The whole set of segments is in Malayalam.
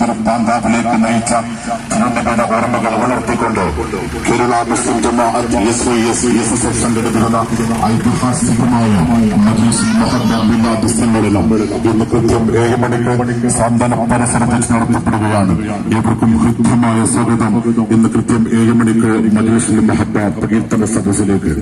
വീണ്ടും പാന്താവിലേക്ക് നയിച്ച ജനതയുടെ ഓർമ്മകൾ വളർത്തിക്കൊണ്ട് കേരള മുസ്ലിം ജമാഅത്ത് SYS സംഘടിപ്പിക്കുന്ന ഐതിഹാസികമായ മജ്‌ലിസുൽ മുഹബ്ബ മിലാദ് സമ്മേളനം ഇന്ന് കൃത്യം 7 മണിക്ക് സാന്ത്വന പരിസരത്ത് നടത്തപ്പെടുകയാണ്. ഏവർക്കും ഹൃദ്യമായ സ്വാഗതം. ഇന്ന് കൃത്യം 7 മണിക്ക് മജ്‌ലിസുൽ മുഹബ്ബ പ്രകീർത്തന സദസ്സിലേക്ക്.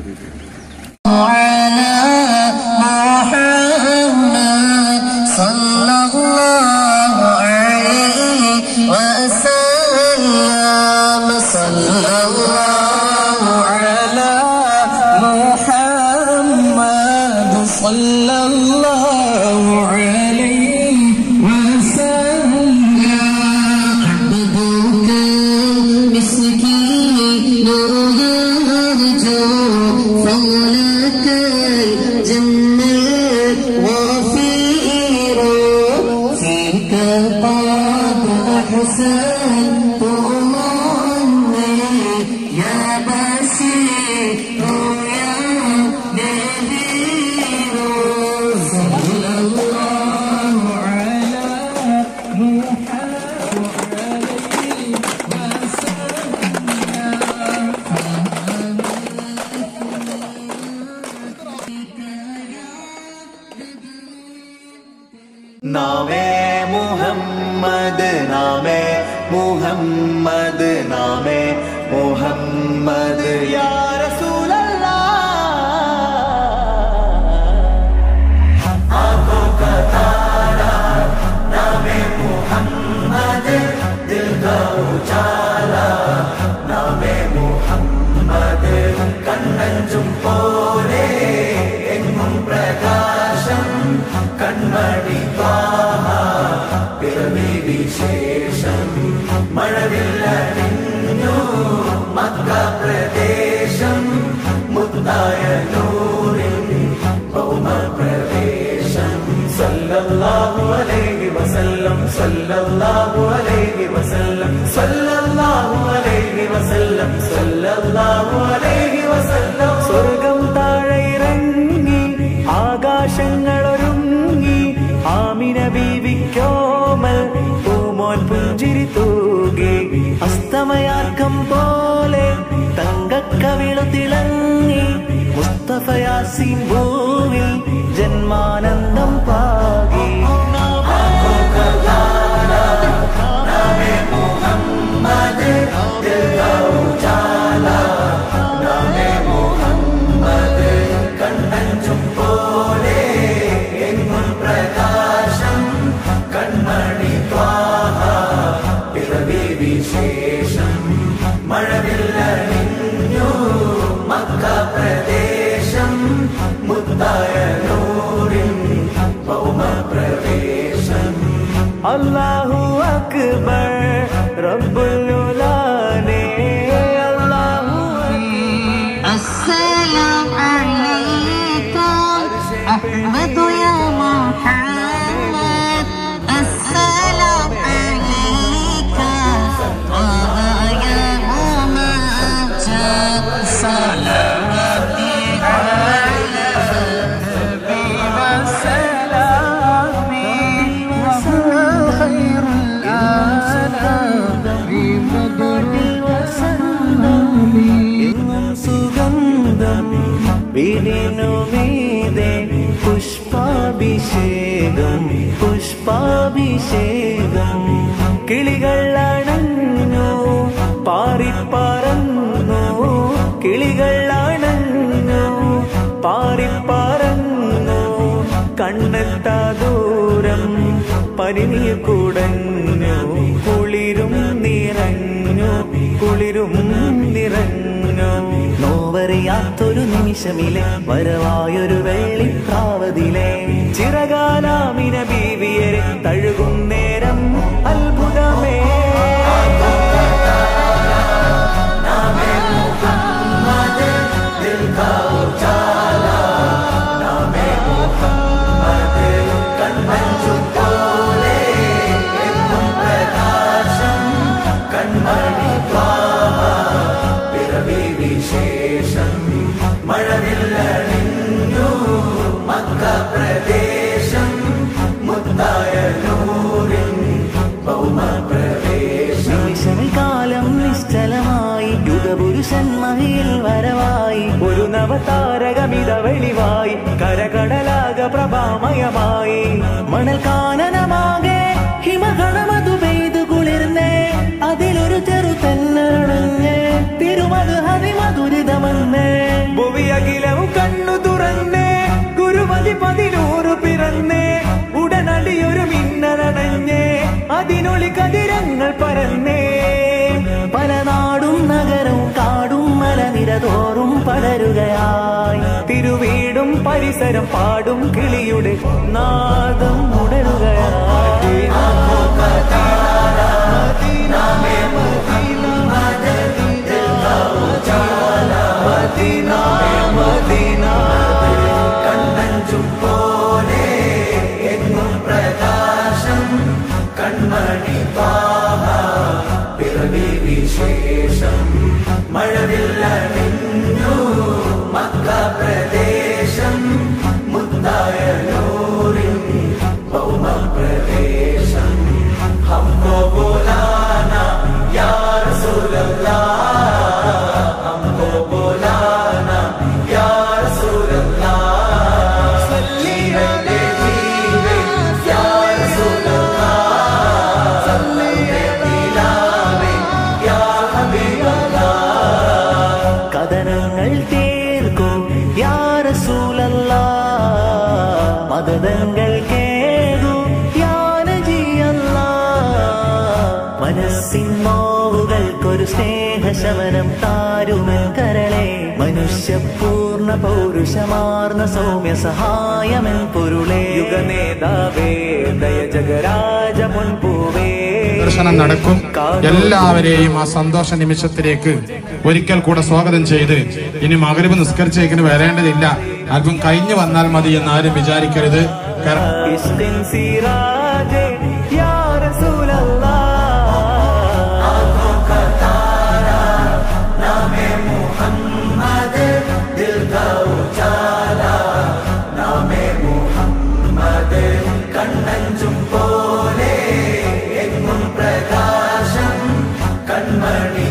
नामे मुहम्मद नामे मुहम्मद या रसूल अल्लाह। आंखों का तारा नामे मुहम्मद, दिल का उजाला नामे मुहम्मद, कन्नंजुम पोले एंगुम प्रकाशम कन्मणि വിശേഷം മഴവില്ലണിഞ്ഞു മക്ക പ്രദേശം, മുത്തായ നൂറിൻ ഭൗമ പ്രവേശം. സല്ലല്ലാഹു അലൈഹി വസല്ലം സല്ലല്ലാഹു അലൈഹി വസല്ലം സല്ലല്ലാഹു അലൈഹി വസല്ലം സല്ലല്ലാഹു അലൈഹി വസല്ലം. സ്വർഗം താഴെ ഇറങ്ങി ആകാശങ്ങളൊരുങ്ങി ആമിന ബീവിക്കോമൽ പൂമോൻ പുഞ്ചിരി തൂകി, അസ്തമയാർക്കം പോലെ തങ്കക്കവിളു തിളങ്ങി, മുസ്തഫ യാസീൻ ഭൂവിൽ ജന്മാനന്ദം പാകി. നാമേ മുഹമ്മദ് ദിൽ കാ ഉജാല, നാമേ മുഹമ്മദ് കണ്ണഞ്ചും പോലെ എങ്ങും പ്രകാശം, കൺമണി ത്വാഹ പിറവി വിശേഷം. മഴവില്ലണിഞ്ഞു മക്ക പ്രദേശം, മുത്തായ നൂറിൻ ഭൗമ പ്രവേശം. അല്ലാഹു അക്ബർ റബ്ബുൽ ഉലാനെ അല്ലാഹു അസ്സലാമു അലൈക അഹ്മദു യാ മുഹമ്മദ്, അസ്സലാമു അലൈക യാ മുഹമ്മദ്, സലാത്തി അലൈക വസലാമി വഖൈറുൽ ആലമി ബദറുൽ വസലാമി. സുഗന്ധം വിരിനുമീതെ പുഷ്പാഭിഷേകം പുഷ്പാഭിഷേകം. കിളികൾ അണഞ്ഞു പാറിപ്പറന്നു, കിളികൾ അണഞ്ഞു പാറിപ്പറന്നു, കണ്ണെത്താ ദൂരം പരിനീർ കുടഞ്ഞു, കുളിരും നിറഞ്ഞു കുളിരും നിറഞ്ഞു. നോവറിയാത്തൊരു നിമിഷമിലെ വരവായൊരു വെള്ളിപ്രാവതിലെ ചിറകാലാമിന ബീവിയരെ തഴുകും നേരം അത്ഭുതമേ. നാമേ മുഹമ്മദ് ദിൽ കാ ഉജാല, നാമേ മുഹമ്മദ് കൺമഞ്ചും പോലെ എങ്ങും പ്രകാശം, കൺമണി ത്വാഹ പിറവി വിശേഷം. മഴവില്ലണിഞ്ഞു മക്ക പ്രദേശം, മുത്തായ നൂറിൻ യുഗപുരുഷൻ മഹിയിൽ വരവായി ഒരു നവതാരകമിത വെളിവായി കരകടലാക പ്രഭാമയമായി മണൽ കാനനമാകെ ഹിമഗണമതു പെയ്തു കുളിർന്നേ അതിലൊരു ചെറുതെല്ലണഞ്ഞ് തിരുമത് ഹരിമധുരിതമന്നേ ഭുവിയകിലവും കണ്ണു തുറന്നേ ഗുരുമതി 11 പിറന്നേ ഉടനടിയൊരു മിന്നലടഞ്ഞേ അതിനൊളി കതിരങ്ങൾ പരന്നേ പല നാടും നഗരവും കാടും മലനിരതോറും പടരുകയായി തിരുവീടും പരിസരം പാടും കിളിയുടെ നാദം ഉണരുകയായി കണ്ണഞ്ചും പോലെ എങ്ങും പ്രകാശം കൺമണി പിറവി വിശേഷം മഴവില്ലണിഞ്ഞു മക്ക പ്രദേശം മുത്തായ നൂറിൻ ഭൗമപ്രവേശം ഹംകോ ബോലാന യാ റസൂലല്ലാഹ് ഹംകോ ബോലാന യാ റസൂലല്ലാഹ് സല്ലി അലൈഹി യാ റസൂലല്ലാഹ് സല്ലി അലൈഹി യാ ഹബീബല്ലാഹ് കഥനങ്ങൾ തീർക്കും യാ റസൂലല്ലാഹ് മദദങ്ങൾ കേകൂ യാ നബിയല്ലാഹ് മനസ്സിൻ നോവുകൾക്കൊരു സ്നേഹശമനം താരുമൻ കരളെ മനുഷ്യപൂർണ്ണ പൗരുഷമാർന്ന സൗമ്യ സഹായമൻ പൊരുളേ യുഗനേതാവേ ദയ ജഗരാജ മുൻപൂവേ ദർശനം നടക്കും. എല്ലാവരെയും ആ സന്തോഷ നിമിഷത്തിലേക്ക് ഒരിക്കൽ കൂടെ സ്വാഗതം ചെയ്ത് ഇനി മഗ്‌രിബ് നിസ്കരിച്ചേക്കിന് വരേണ്ടതില്ല, അല്പം കഴിഞ്ഞു വന്നാൽ മതി എന്നാരും വിചാരിക്കരുത്. കണ്ണഞ്ചും പോലെ എങ്ങും പ്രകാശം കൺമണി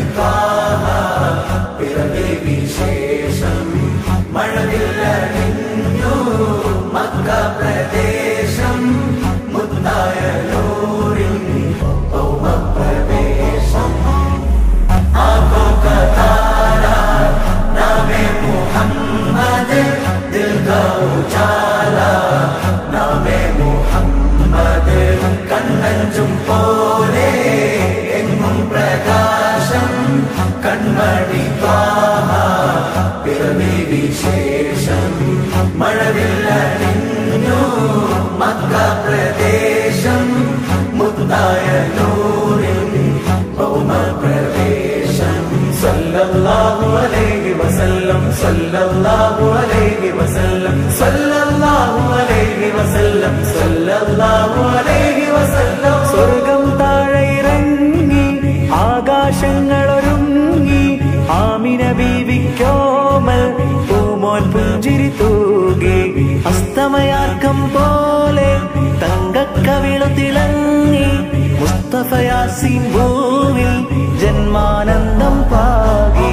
പിറവി വിശേഷം മഴവില്ലണിഞ്ഞു മക്ക പ്രദേശം മുത്തായ നൂറിൻ ഭൗമപ്രവേശം ആഖോ കാ താരാ നാമേ മുഹമ്മദ് ദിൽ കാ ഉജാല നാമേ മുഹമ്മദ് കണ്ണഞ്ചും പോലെ എങ്ങും പ്രകാശം കൺമണി പിറവി വിശേഷം മഴവില്ലണിഞ്ഞു മക്ക പ്രദേശം മുത്തായ നൂറിൻ ഭൗമപ്രവേശം സല്ലല്ലാഹു അലൈഹി വസല്ലം സല്ലല്ലാഹു അലൈഹി വസല്ലം സല്ലല്ലാഹു അലൈഹി വസല്ലം സല്ലല്ലാഹു അലൈഹി വസല്ലം സ്വർഗം താഴെ ഇറങ്ങി ആകാശങ്ങളൊരുങ്ങി ആമിന ബീവിക്കോമൽ പൂമോൻ പുഞ്ചിരി തൂകി അസ്തമയാർക്കം പോലെ തങ്കക്കവിളു തിളങ്ങി മുസ്തഫ യാസീൻ ഭൂവിൽ ജന്മാനന്ദം പാകി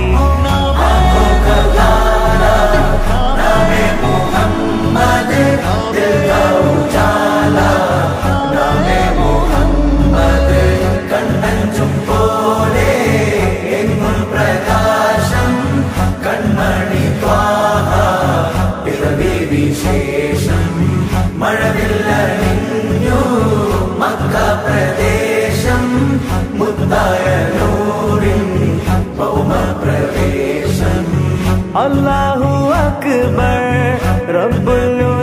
നാമേ മുഹമ്മദ് ദിൽ കാ ഉജാല നാമേ മുഹമ്മദ് കണ്ണഞ്ചും പോലെ എങ്ങും പ്രകാശം കൺമണി പിറവി വിശേഷം മഴവില്ലണിഞ്ഞു മക്ക പ്രദേശം മുത്തായ നൂറിൻ ഭൗമപ്രവേശം അല്ലാഹു അക്ബർ റബ്ബുൽ